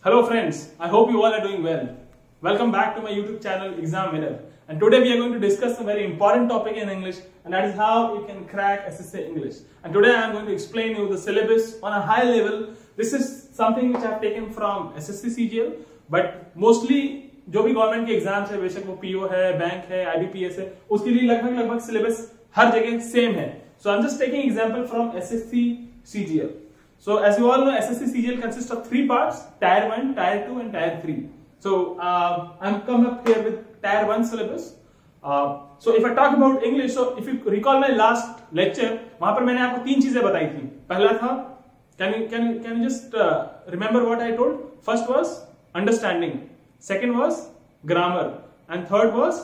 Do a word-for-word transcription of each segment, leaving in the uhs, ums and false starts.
Hello friends, I hope you all are doing well. Welcome back to my YouTube channel XamWinner. And today we are going to discuss a very important topic in English, and that is how you can crack S S C English. And today I am going to explain you the syllabus on a high level. This is something which I have taken from S S C C G L, but mostly जो भी government के exams है, बेशक वो PO है, bank है, IBPS है, उसके लिए लगभग लगभग सिलेबस हर जगह सेम है. So I'm just taking example from S S C C G L. So as you all know, S S C C G L consists of three parts: Tier one, Tier two, and Tier three. So uh, I'm come up here with Tier one syllabus. Uh, so if I talk about English, so if you recall my last lecture, वहां पर मैंने आपको तीन चीजें बताई थी. पहला था, can you can you can you just uh, remember what I told? First was understanding, second was grammar, and third was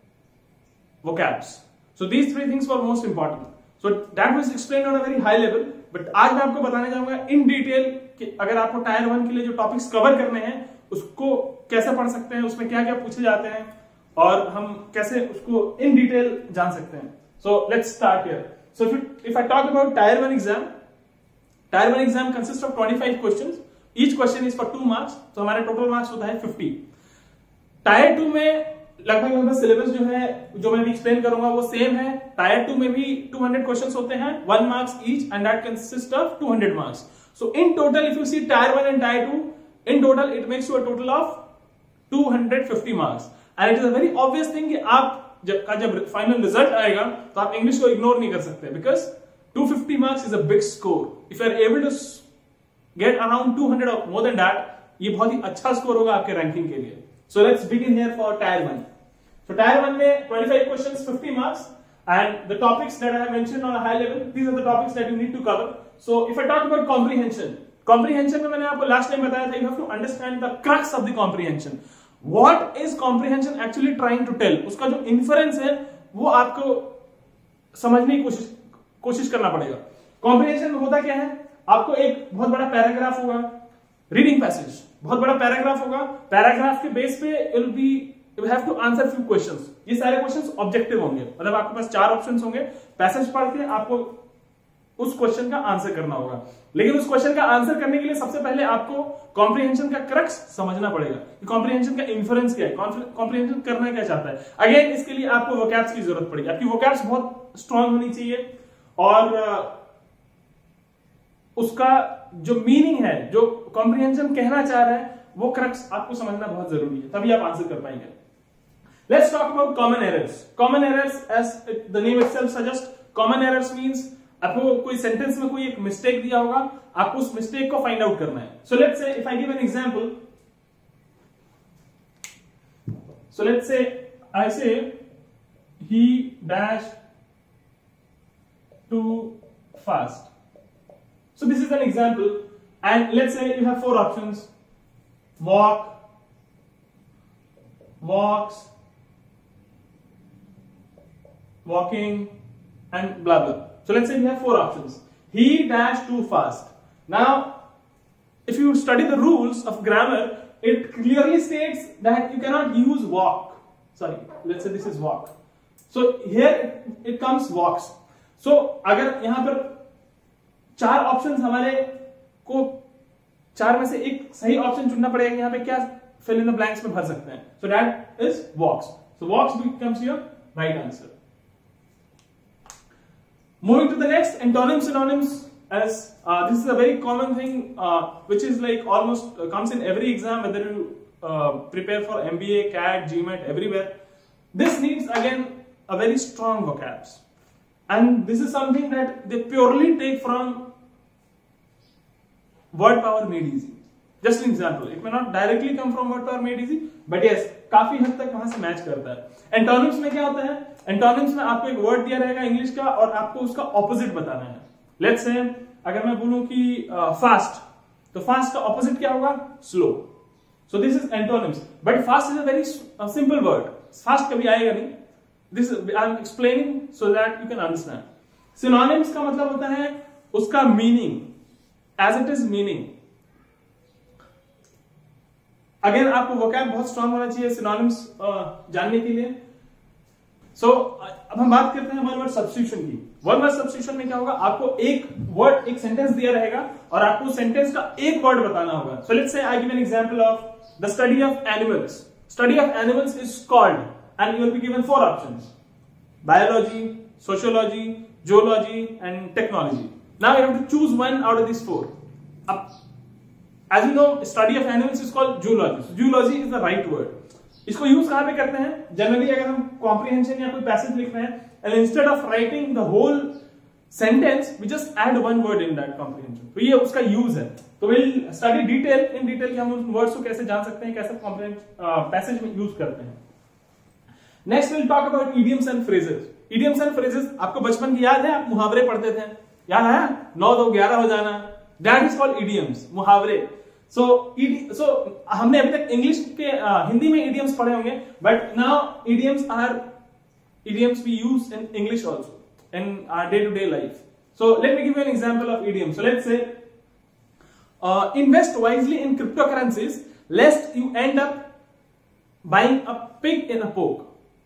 vocabs. So these three things were most important. So that was explained on a very high level. But आज मैं आपको बताने जाऊंगा in detail कि अगर आपको tier one के लिए जो टॉपिक्स कवर करने हैं उसको कैसे पढ़ सकते हैं, उसमें क्या क्या पूछे जाते हैं और हम कैसे उसको इन डिटेल जान सकते हैं. So let's start here. So if if I talk about tier one exam, tier one exam consist of पच्चीस questions. Each question is for two marks. तो हमारे टोटल मार्क्स होता है पचास. टायर टू में लगभग लगभग सिलेबस जो है जो मैं भी एक्सप्लेन करूंगा वो सेम है. टायर टू में भी दो सौ क्वेश्चंस होते हैं, one marks each, and that consist of two hundred marks. So in total if you see tier one and tier two, in total it makes you a total of two hundred fifty marks. And it is a very obvious thing कि आप जब का जब final result आएगा तो आप English को ignore नहीं कर सकते, because two fifty marks is a big score. If you are able to get around two hundred और मोर देन दैट, ये बहुत ही अच्छा स्कोर होगा आपके रैंकिंग के लिए. So let's begin here for tier one. So tier one में twenty-five questions, fifty marks, and the topics that I have mentioned on a high level, these are the topics that you need to cover. So if I talk about comprehension, comprehension में मैंने आपको last time बताया था, you have to understand the crux of the comprehension. What is comprehension actually trying to tell? उसका जो inference है वो आपको समझने की कोशिश कोशिश करना पड़ेगा. Comprehension में होता क्या है? आपको एक बहुत बड़ा पैराग्राफ होगा, रीडिंग पैसेज, बहुत बड़ा पैराग्राफ होगा. पैराग्राफ के बेस पे it will be You have to answer few questions. ये सारे क्वेश्चंस ऑब्जेक्टिव होंगे, मतलब आपके पास चार ऑप्शंस होंगे. पैसेज पढ़ के आपको उस क्वेश्चन का आंसर करना होगा. लेकिन उस क्वेश्चन का आंसर करने के लिए सबसे पहले आपको कॉम्प्रिहेंशन का क्रक्स समझना पड़ेगा कि कॉम्प्रिहेंशन का इन्फरेंस क्या है, कॉम्प्रिहेंशन करना क्या चाहता है. अगेन इसके लिए आपको वोकैब्स की जरूरत पड़ेगी. आपकी वोकैब्स बहुत स्ट्रांग होनी चाहिए, और उसका जो मीनिंग है, जो कॉम्प्रिहेंशन कहना चाह रहा है, वो क्रक्स आपको समझना बहुत जरूरी है, तभी आप आंसर कर पाएंगे. Let's talk about common errors. Common errors, as it, the name itself suggests, common errors means आपको कोई सेंटेंस में कोई एक मिस्टेक दिया होगा, आपको उस मिस्टेक को फाइंड आउट करना है. So let's say if I give an example, so let's say I say he dash too fast. So this is an example, and let's say you have four options: walk, walks, walking, and blah blah. So let's say we have four options. He dashed too fast. Now, if you study the rules of grammar, it clearly states that you cannot use walk. Sorry, let's say this is walk. So here it, it comes walks. So अगर यहाँ पर चार options हमारे को चार में से एक सही ऑप्शन चुनना पड़ेगा. यहाँ पे क्या fill in the blanks में भर सकते हैं. So that is walks. So walks becomes your right answer. Moving to the next, antonyms, synonyms. As uh, this is a very common thing, uh, which is like almost uh, comes in every exam, whether you uh, prepare for M B A, C A T, GMAT, everywhere. This needs again a very strong vocabs, and this is something that they purely take from word power made easy. Just an example, it may not directly come from word power made easy, but yes, काफी हद तक वहां से match करता है. Antonyms में क्या होता है? एंटोनिम्स में आपको एक वर्ड दिया रहेगा इंग्लिश का, और आपको उसका ऑपोजिट बताना है. लेट्स से अगर मैं बोलूं कि फास्ट, तो फास्ट का ऑपोजिट क्या होगा? Slow. So this is antonyms. But fast is a very simple word. Fast कभी आएगा नहीं. This I am explaining so that you can understand. Synonyms का मतलब होता है उसका meaning, as it is meaning. Again आपको वोकैब बहुत स्ट्रांग होना चाहिए सिनोनिम्स जानने के लिए. सो so, अब हम बात करते हैं वन वर्ड सब्स्टिट्यूशन की. वन वर्ड सब्स्टिट्यूशन में क्या होगा, आपको एक वर्ड, एक सेंटेंस दिया रहेगा और आपको सेंटेंस का एक वर्ड बताना होगा. So let's say I give an example of the study of animals. Study of animals is called and you will be given four options: biology, sociology, zoology and technology. Now you have to choose one out of these four. Up, as you know, study of animals is called zoology. So, zoology is the right word. इसको use कहां पे करते हैं? Generally अगर हम comprehension या कोई passage लिख रहे हैं and instead of writing the whole sentence we just add one word in that comprehension. तो ये उसका यूज है. तो we'll study detail in detail कि हम उन वर्ड्स को कैसे जान सकते हैं, कैसे कॉम्प्रिहेंशन पैसेज में यूज करते हैं. Next we'll talk about idioms and phrases. idioms and phrases आपको बचपन की याद है, आप मुहावरे पढ़ते थे, याद है? नौ दो ग्यारह हो जाना, that is called idioms, मुहावरे. so so हमने अभी तक इंग्लिश के uh, हिंदी में idioms पढ़े होंगे, but now idioms are idioms we use in English also in our day to day life. So let me give you an example of idiom. So let's say uh, invest wisely in cryptocurrencies lest you end up buying a pig in a poke.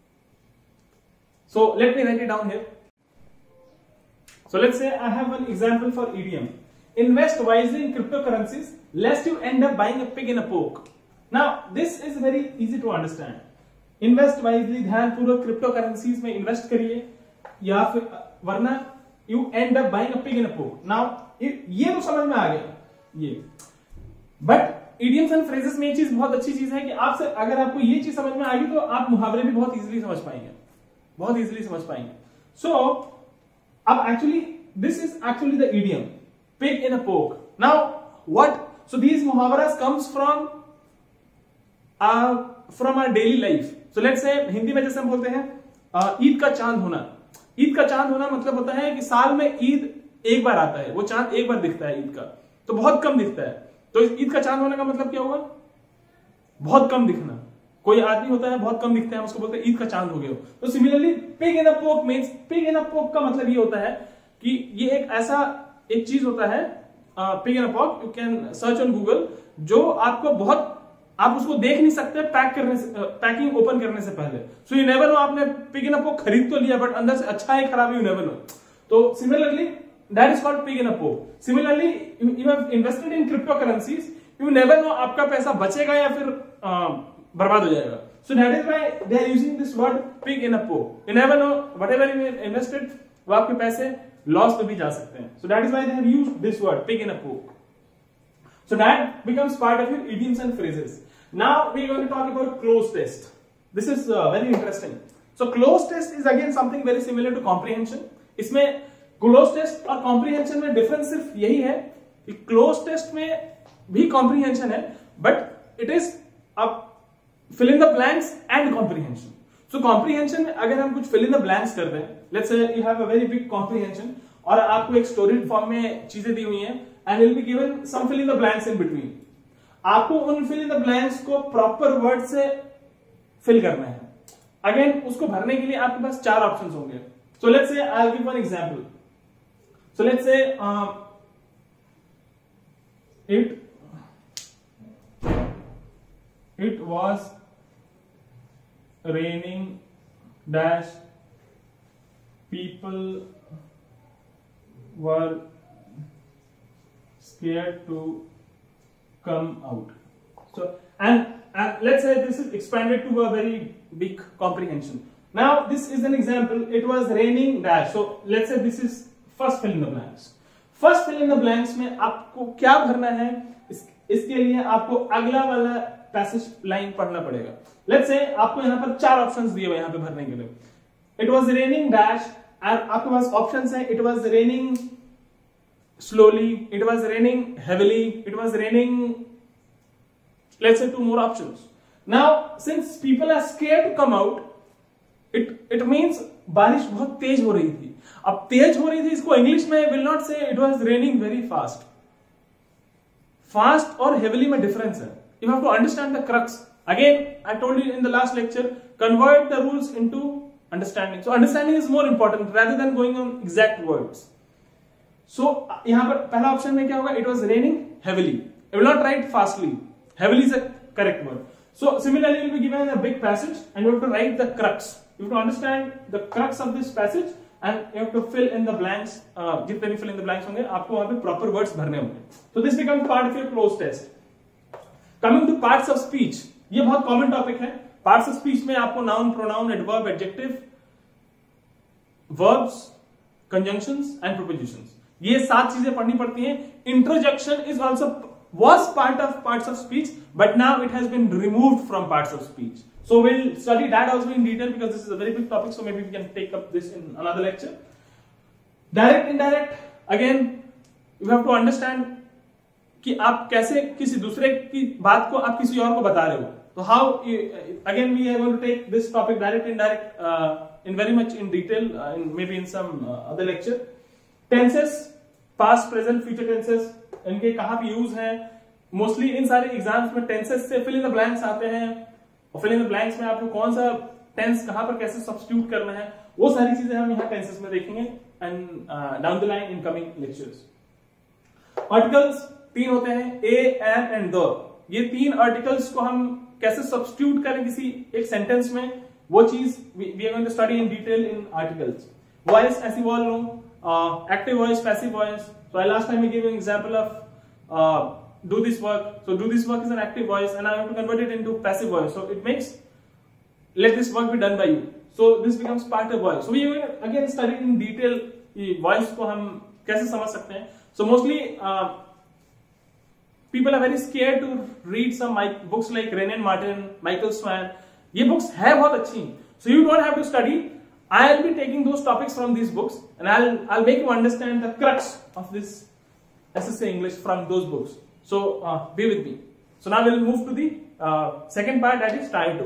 So let me write it down here. So let's say I have an example for idiom. Invest wisely in cryptocurrencies lest you end up buying a pig in a poke. Now this is very easy to understand. Invest wisely, ध्यान पूर्वक crypto currencies में invest करिए या फिर वरना you end up buying a pig in a poke. Now ये तो समझ में आ गया ये. But idioms and phrases में ये चीज बहुत अच्छी चीज है कि आपसे अगर आपको ये चीज समझ में आ गई तो आप मुहावरे भी बहुत इजीली समझ पाएंगे, बहुत इजीली समझ पाएंगे. सो अब actually this is actually the idiom pig in a poke. Now what, so these मुहावरास comes from from our daily life. So let's say Hindi में जैसे हम बोलते हैं ईद का चांद होना. ईद का चांद होना मतलब होता है कि साल में ईद एक बार आता है, वो चांद एक बार दिखता है ईद का, तो बहुत कम दिखता है. तो ईद का चांद होने का मतलब क्या हुआ? बहुत कम दिखना. कोई आदमी होता है बहुत कम दिखता है, उसको बोलते हैं ईद का चांद हो गया. तो सिमिलरली पिग इन अ पोक मींस, पिग इन अ पोक का मतलब ये होता है कि ये एक ऐसा एक चीज होता है, pig in a poke, you can search on Google, जो आपको बहुत, आप उसको देख नहीं सकते पैक करने से, पैकिंग ओपन करने से पहले. सो यू नेवर नो, आपने पिग इन अ पोक खरीद तो लिया बट अंदर से अच्छा है खराब है, यू नेवर नो. तो similarly that is called pig in a poke. Similarly you have invested in crypto currencies, you never know आपका पैसा बचेगा या फिर uh, बर्बाद हो जाएगा. So that is why they are using this word pig in a poke. You never know, whatever you invested, वो आपके पैसे लॉस में भी जा सकते हैं. So that is why they have used this word pig in a poke. So that becomes part of your idioms and phrases. Now we are going to talk about cloze test. This is uh, very interesting. So cloze test is again something very similar to comprehension. इसमें cloze test और comprehension में difference सिर्फ यही है कि cloze test में भी comprehension है, but it is a fill in the blanks and comprehension. So comprehension में अगर हम कुछ fill in the blanks कर रहे हैं, let's say you have a very big comprehension और आपको एक स्टोरी फॉर्म में चीजें दी हुई हैं and will be given some fill in the blanks in between. आपको उन fill in the blanks को प्रॉपर वर्ड से फिल करना है. अगेन उसको भरने के लिए आपके पास चार ऑप्शंस होंगे. So let's say I'll give one example. So let's say uh, it it was raining dash, people were scared to come out. So and, and let's say this is expanded to a very big comprehension. Now this is an example. It was raining dash. So let's say this is first fill in the blanks. First fill in the blanks में आपको क्या भरना है, इस, इसके लिए आपको अगला वाला पैसेज लाइन पढ़ना पड़ेगा. लेट्स से आपको यहाँ पर चार ऑप्शंस दिए हुए यहाँ पे भरने के लिए. इट वाज रेनिंग डैश, आपके पास ऑप्शंस हैं. It was raining slowly, it was raining heavily, it was raining, let's say two more options. Now since people are scared to come out, it it means बारिश बहुत तेज हो रही थी. अब तेज हो रही थी इसको इंग्लिश में will not say it was raining very fast. Fast और हेवीली में डिफरेंस है. You have to understand the crux. Again, I told you in the last lecture, convert the rules into understanding. So understanding is more important rather than going on exact words. So यहाँ पर पहला option में क्या होगा? It was raining heavily. I will not write fastly. Heavily is a correct word. So similarly, you will be given a big passage and you have to write the crux. You have to understand the crux of this passage. And you have to fill in the blanks, जितने भी fill in the blanks होंगे आपको वहां पे proper words भरने होंगे. So this becomes part of your cloze test. Coming to parts of speech, ये बहुत कॉमन टॉपिक है. पार्ट्स ऑफ स्पीच में आपको noun, pronoun, adverb, adjective, verbs, conjunctions and prepositions, ये सात चीजें पढ़नी पड़ती हैं. Introduction is also was part of parts of speech, but now it has been removed from parts of speech. So we'll study that also in detail because this is a very big topic, so maybe we can take up this in another lecture. Direct, indirect, again you have to understand कि आप कैसे किसी दूसरे की बात को आप किसी और को बता रहे हो. So how again we are going to take this topic direct, indirect uh, in very much in detail uh, in maybe in some uh, other lecture. Tenses, past, present, future tenses, इनके कहां पे use है. Mostly in सारे exams में tenses से fill in the blanks आते हैं, और फिल इन द ब्लैंक्स में आपको कौन सा टेंस कहां पर कैसे सब्स्टिट्यूट करना है, वो सारी चीजें हम यहाँ टेंसेस में देखेंगे and down the line in coming lectures. Articles तीन होते हैं, ए, एन एंड द. ये तीन आर्टिकल्स को हम कैसे सब्स्टिट्यूट करें किसी एक सेंटेंस में, वो चीज we are going to study in detail in articles. Voice, as you all know, active voice, passive voice. So I last time I gave you an example of uh, do this work. So do this work is an active voice, and I have to convert it into passive voice. So it makes let this work be done by you. So this becomes part of voice. So we will again study in detail ये voice को हम कैसे समझ सकते हैं. So mostly uh, people are very scared to read some books like René and Martin, Michael Swan. ये books है बहुत अच्छी. So you don't have to study. I'll be taking those topics from these books, and I'll I'll make you understand the crux of this S S C English from those books. So uh, be with me. So now we'll move to the uh, second part, that is Tier two.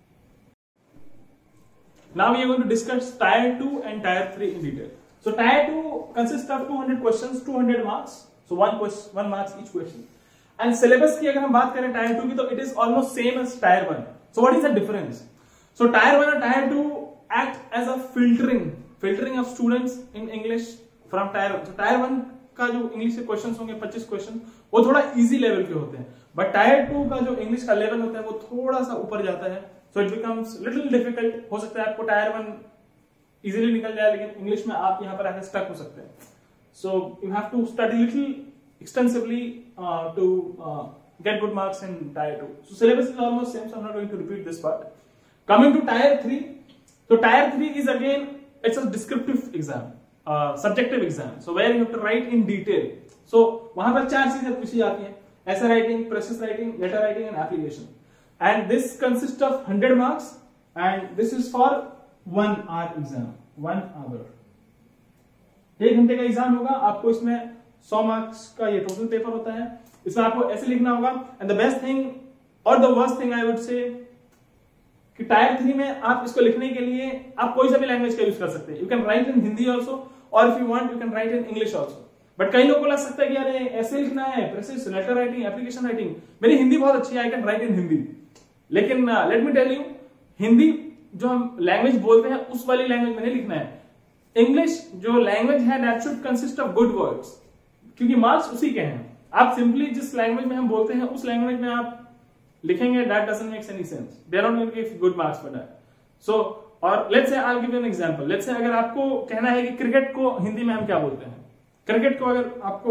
Now we are going to discuss Tier two and Tier three in detail. So Tier two consists of two hundred questions, two hundred marks. So one question, one marks each question. And syllabus की अगर हम बात करें Tier two की, तो it is almost same as Tier one. So what is the difference? So Tier one and Tier two act as a filtering filtering of students in English from Tier one. So Tier one का जो English के questions होंगे पच्चीस question, वो थोड़ा easy level के होते हैं, बट Tier two का जो इंग्लिश का लेवल होता है वो थोड़ा सा ऊपर जाता है. So it becomes little difficult. हो सकता है आपको Tier one इजीली निकल जाए, लेकिन इंग्लिश में आप यहाँ पर आके स्टक हो सकते हैं. So you have to study little extensively to get good marks in Tier two. So syllabus is almost same, so I'm not going to repeat this part. Coming to Tier three. So Tier three is again, it's a descriptive exam, uh, subjective exam. So where you have to write in detail. So वहां पर चार चीजें पूछी जाती हैं: essay writing, preface writing, letter writing and application. And this consists of one hundred marks, and this is for one hour exam. One hour. एक घंटे का एग्जाम होगा. आपको इसमें सौ मार्क्स का ये टोटल पेपर होता है. इसमें आपको ऐसे लिखना होगा. एंड द बेस्ट थिंग और the worst thing I would say कि Tier three में आप इसको लिखने के लिए आप कोई सा भी लैंग्वेज का यूज कर सकते हैं. You can write in Hindi also, और if you want you can write in English also. But कई लोगों को लग सकता है कि अरे ऐसे लिखना है, precis, letter writing, application writing. मेरी हिंदी बहुत अच्छी है, I can write in Hindi. लेकिन let me tell you, Hindi जो हम लैंग्वेज बोलते हैं उस वाली लैंग्वेज में नहीं लिखना है. इंग्लिश जो लैंग्वेज है that should consist of good words, क्योंकि मार्क्स उसी के हैं. आप सिंपली जिस लैंग्वेज में हम बोलते हैं उस लैंग्वेज में आप लिखेंगे, that doesn't make any sense. They are not going to give good marks for that. So, और let's say I'll give you an example. Let's say अगर आपको कहना है कि क्रिकेट को हिंदी में हम क्या बोलते हैं, क्रिकेट को अगर आपको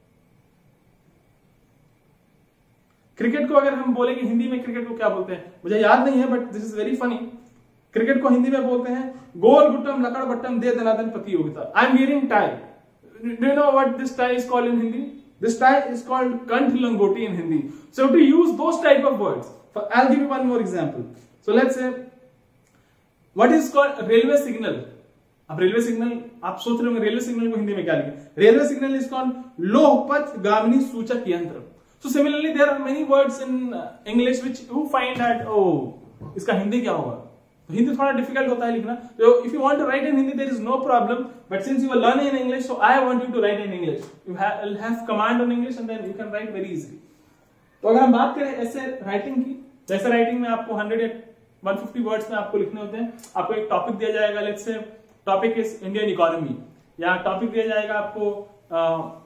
क्रिकेट को अगर हम बोले कि हिंदी में क्रिकेट को क्या बोलते हैं, मुझे याद नहीं है, but this is very funny. Cricket को हिंदी में बोलते हैं गोल गुट्टम लकड़ बट्टम दे दनादन प्रतियोगिता. I am wearing tie. Do you know what this tie is called in Hindi? This tie is called kanth langoti in Hindi. So to use those type of words, I'll give you one more example. So let's say, what is called railway signal? अब railway signal आप सोच रहे होंगे railway signal को हिंदी में क्या लिखें. Railway signal is called लोहपथ गामिनी सूचक यंत्र. So similarly, there are many words in English which you find that oh इसका हिंदी क्या होगा. तो हिंदी थोड़ा डिफिकल्ट होता है लिखना. तो if you want to write in Hindi there is no problem, but since you are learning in English, so I want you to write in English. You will have command on English and then you can write very easily. तो अगर हम बात करें ऐसे writing की, तो ऐसे writing में आपको हंड्रेड या वन फिफ्टी वर्ड्स में आपको लिखने होते हैं. आपको एक टॉपिक दिया जाएगा, let's say topic is Indian economy, या टॉपिक दिया जाएगा आपको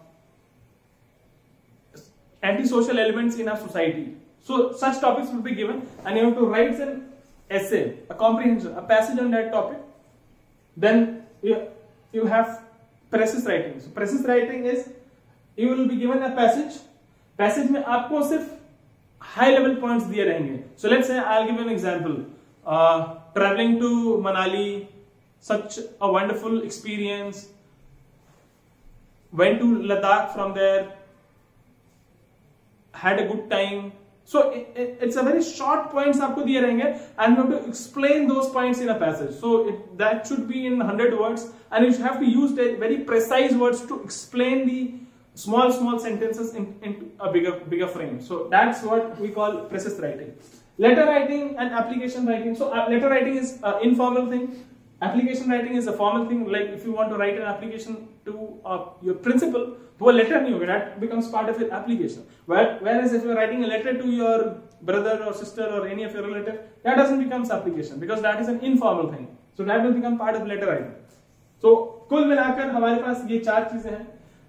anti social elements in our society. So such topics will be given and you have to write an essay, a comprehension, a passage on that topic. Then you, you have precis writing. So precis writing is you will be given a passage. Passage में आपको सिर्फ high level points दिए रहेंगे. So let's say I'll give you an example. Uh, traveling to Manali, such a wonderful experience. Went to Ladakh from there. Had a good time. So it, it, it's a very short points आपको दिए रहेंगे, and you have to explain those points in a passage. So it, that should be in one hundred words, and you have to use the very precise words to explain the small small sentences in, in a bigger bigger frame. So that's what we call precis writing. Letter writing and application writing. So uh, letter writing is an informal thing. Application writing is a formal thing. Like if you want to write an application to uh, your principal, to a letter नहीं होगा, that becomes part of your application. Whereas if you are writing a letter to your brother or sister or any of your relative, that doesn't become application because that is an informal thing. So that will become part of letter writing. So कुल मिलाकर हमारे पास ये चार चीजें हैं.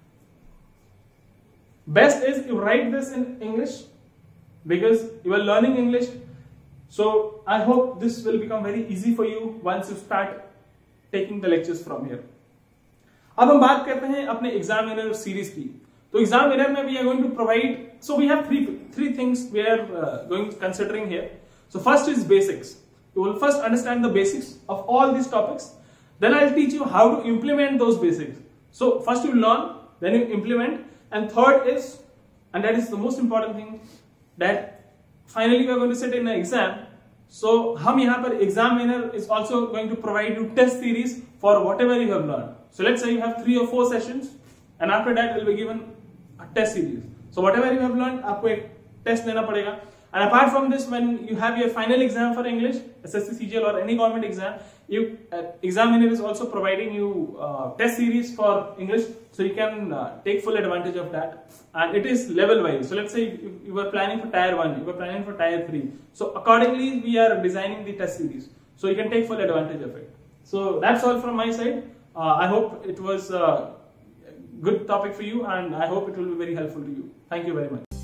Best is you write this in English because you are learning English. So I hope this will become very easy for you once you start taking the lectures from here. अब हम बात करते हैं अपने एग्जाम विनर सीरीज की. तो exam winner में we are going to provide, so we have three three things we are uh, going to considering here. So first is basics. You will first understand the basics of all these topics. Then I'll teach you how to implement those basics. So first you learn, then you implement, and third is, and that is the most important thing, that finally we are going to sit in an exam. So हम यहाँ पर exam winner is also going to provide you test series for whatever you have learned. So let's say you have three or four sessions, and after that will be given a test series. So whatever you have learned, आपको एक test देना पड़ेगा. And apart from this, when you have your final exam for English, S S C C G L or any government exam, you uh, examiner is also providing you uh, test series for English, so you can uh, take full advantage of that. And it is level wise. So let's say you, you were planning for tier one, you were planning for tier three. So accordingly, we are designing the test series, so you can take full advantage of it. So that's all from my side. Uh, I hope it was a good topic for you, and I hope it will be very helpful to you. Thank you very much.